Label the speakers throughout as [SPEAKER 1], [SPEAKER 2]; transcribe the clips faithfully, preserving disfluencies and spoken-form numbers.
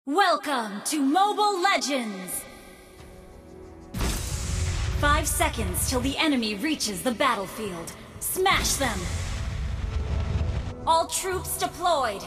[SPEAKER 1] Welcome to Mobile Legends! Five seconds till the enemy reaches the battlefield. Smash them! All troops deployed!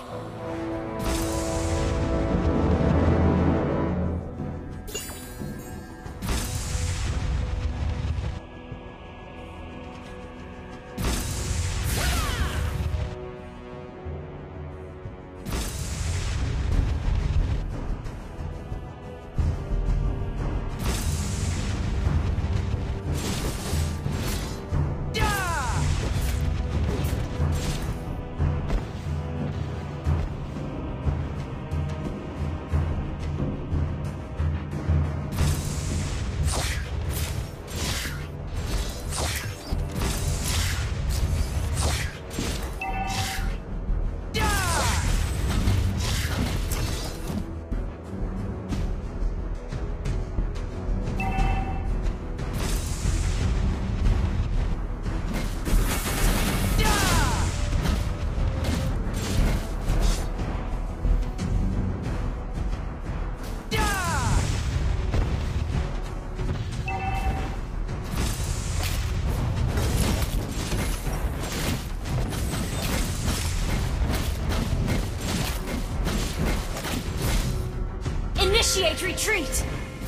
[SPEAKER 1] Initiate retreat!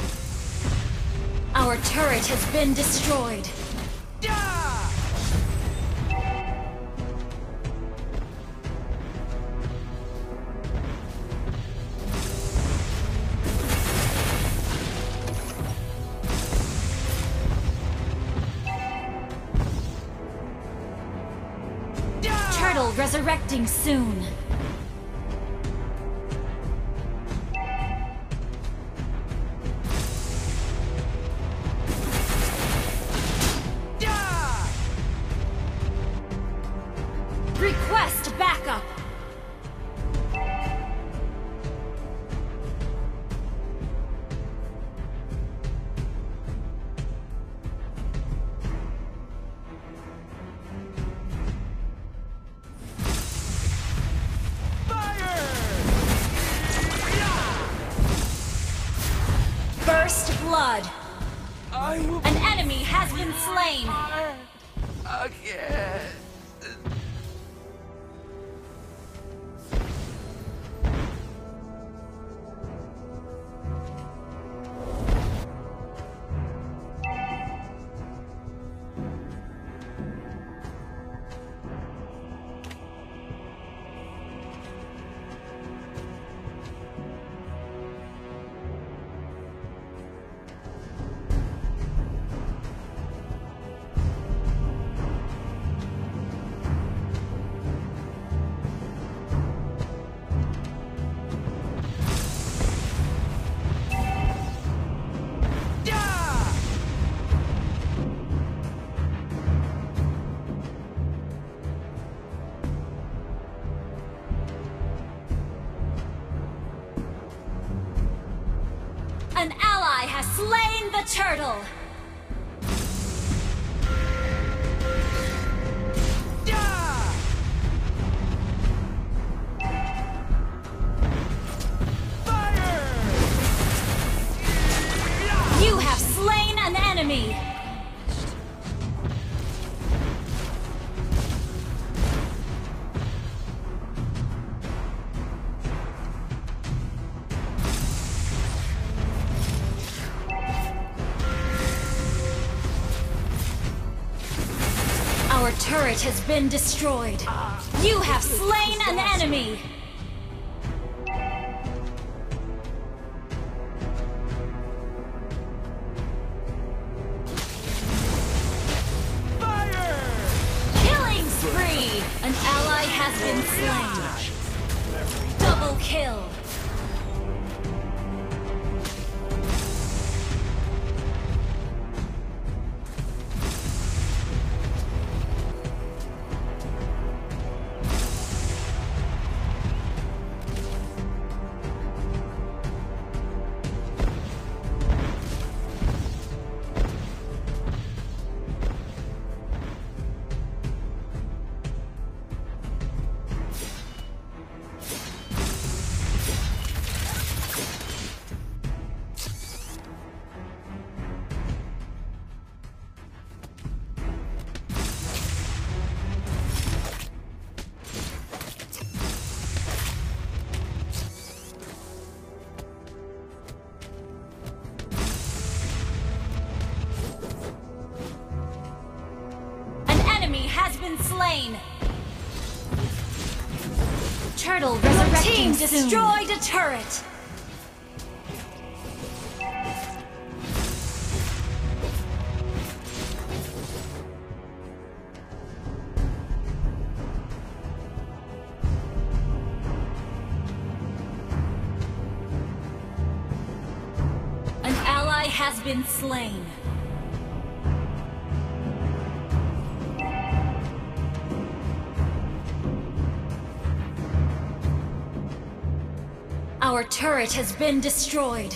[SPEAKER 1] Our turret has been destroyed. Turtle resurrecting soon. Request backup!
[SPEAKER 2] Fire!
[SPEAKER 1] First blood!
[SPEAKER 2] I will
[SPEAKER 1] An enemy has been slain!
[SPEAKER 2] again.
[SPEAKER 1] An ally has slain the turtle!
[SPEAKER 2] Fire!
[SPEAKER 1] You have slain an enemy! Our turret has been destroyed. You have slain an enemy!
[SPEAKER 2] Fire!
[SPEAKER 1] Killing spree! An ally has been slain. Double kill! Turtle resurrecting
[SPEAKER 3] Team
[SPEAKER 1] soon.
[SPEAKER 3] destroyed a turret.
[SPEAKER 1] An ally has been slain. Our turret has been destroyed.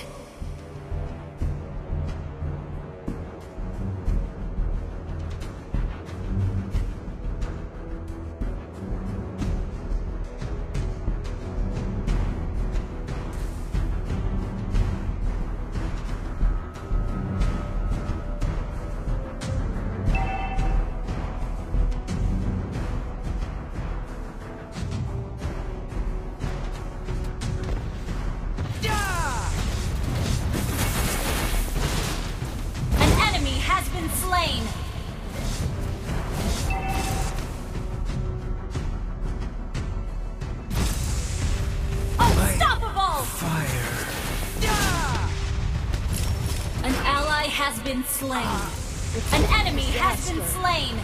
[SPEAKER 1] Slain. Unstoppable!
[SPEAKER 2] Fire.
[SPEAKER 1] An ally has been slain. An enemy has been slain.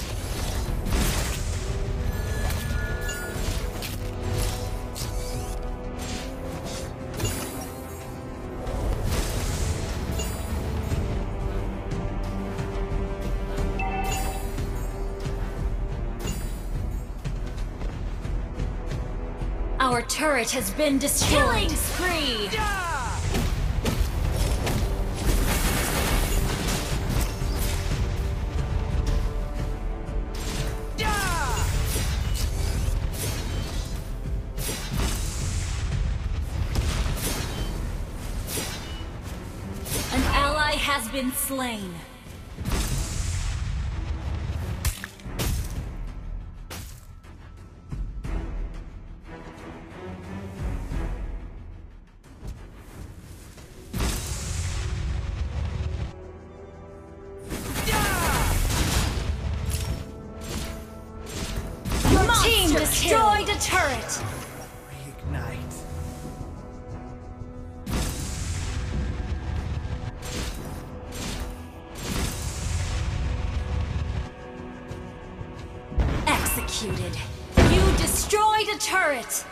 [SPEAKER 1] Our turret has been destroyed. Killing spree! An ally has been slain.
[SPEAKER 3] Team destroyed a turret.
[SPEAKER 2] Reignite.
[SPEAKER 1] Executed. You destroyed a turret.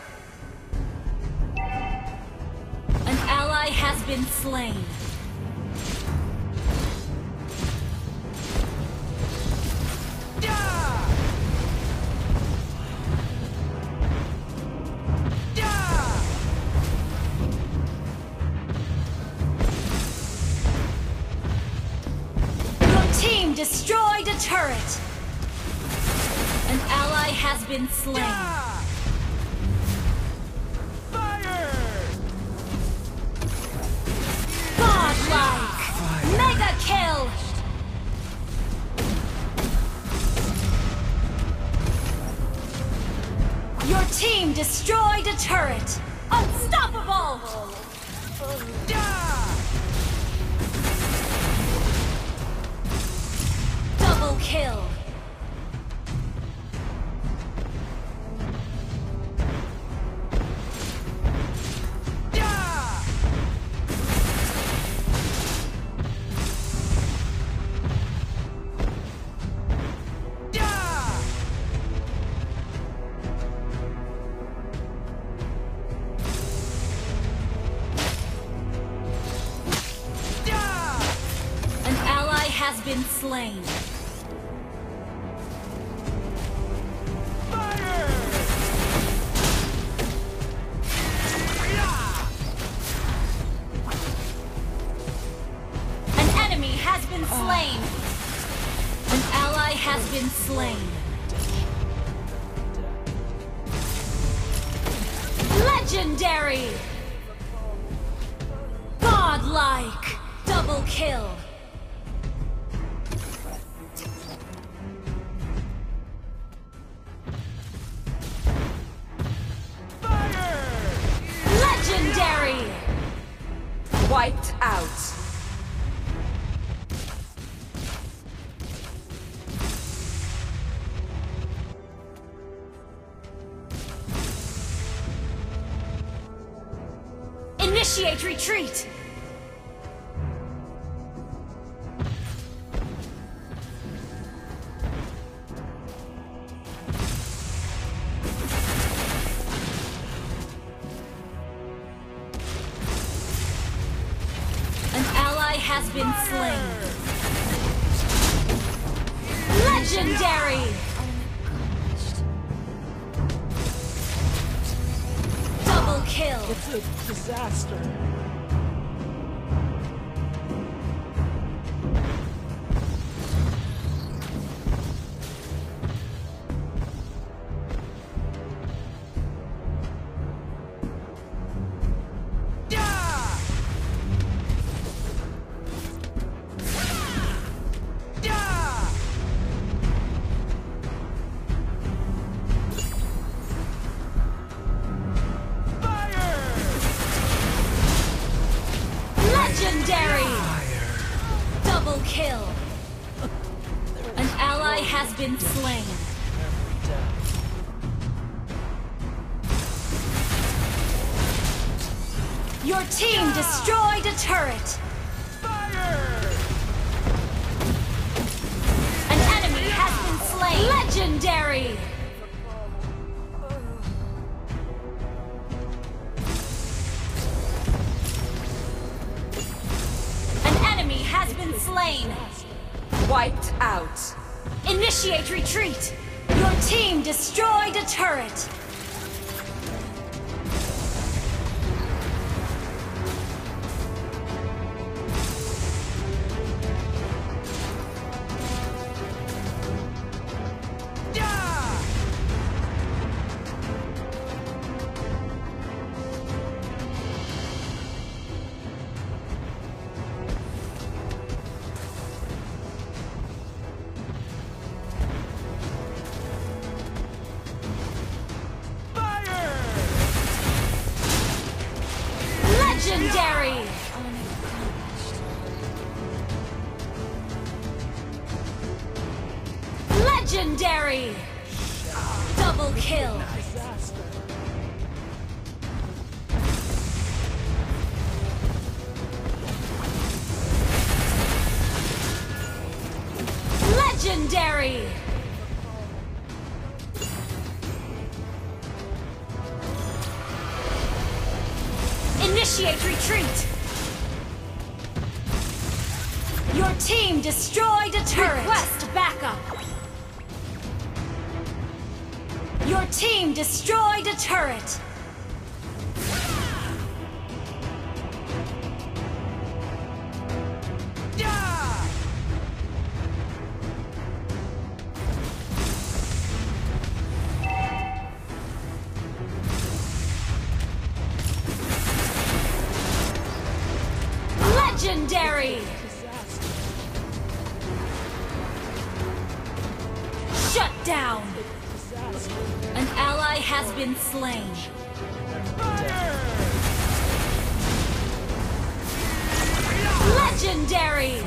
[SPEAKER 1] An ally has been slain.
[SPEAKER 3] Destroyed a turret.
[SPEAKER 1] An ally has been slain.
[SPEAKER 2] Fire!
[SPEAKER 3] Godlike!
[SPEAKER 2] Fire.
[SPEAKER 3] Mega kill! Your team destroyed a turret. Unstoppable!
[SPEAKER 1] Double kill. An ally has been slain. Slain. An ally has been slain. Legendary! Godlike! Double kill!
[SPEAKER 2] Fire!
[SPEAKER 1] Legendary!
[SPEAKER 3] Wiped out. Initiate retreat!
[SPEAKER 1] An ally has been slain.
[SPEAKER 3] Legendary! Double kill!
[SPEAKER 2] It's a disaster.
[SPEAKER 3] Legendary! Double kill!
[SPEAKER 1] An ally has been slain.
[SPEAKER 3] Your team destroyed a turret! An enemy has been slain! Legendary! An enemy has been slain!
[SPEAKER 4] Wiped out.
[SPEAKER 3] Initiate retreat! Your team destroyed a turret! Legendary! Legendary! Double kill! Legendary! Initiate retreat! Your team destroyed a turret! Request backup! Your team destroyed a turret! Legendary! Shut down!
[SPEAKER 1] An ally has been slain.
[SPEAKER 3] Legendary!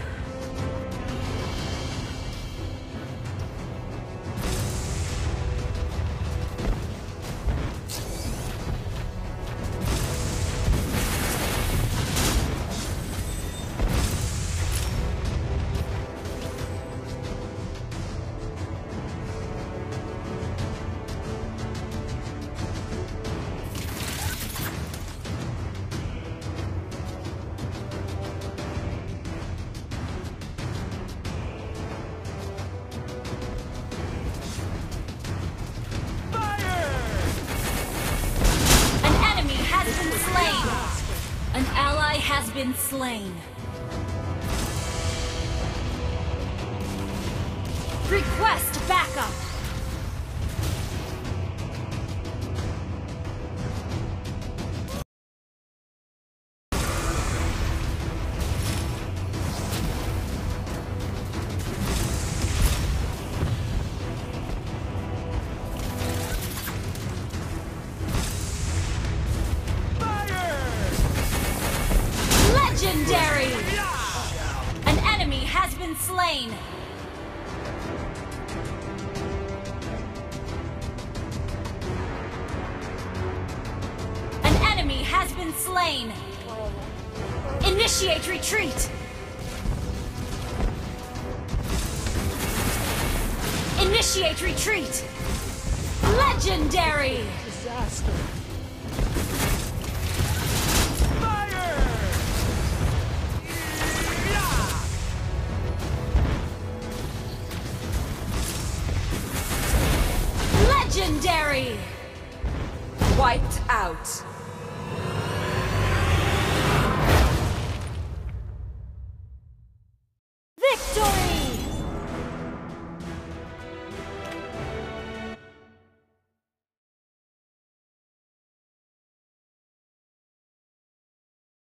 [SPEAKER 1] An ally has been slain.
[SPEAKER 3] Request backup! Legendary! An enemy has been slain! An enemy has
[SPEAKER 1] has been slain.
[SPEAKER 3] Initiate retreat! Initiate retreat! Legendary!
[SPEAKER 2] Disaster. Fire! Yeah!
[SPEAKER 3] Legendary!
[SPEAKER 4] Wiped out.